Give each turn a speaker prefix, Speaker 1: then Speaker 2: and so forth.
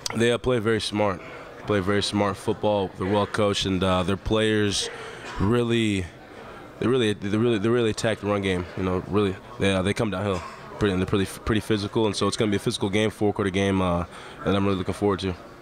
Speaker 1: They play very smart football. They're well coached, and their players really, they really attack the run game. You know, really, they come downhill, and they're pretty physical, and so it's going to be a physical game, 4-quarter game, that I'm really looking forward to.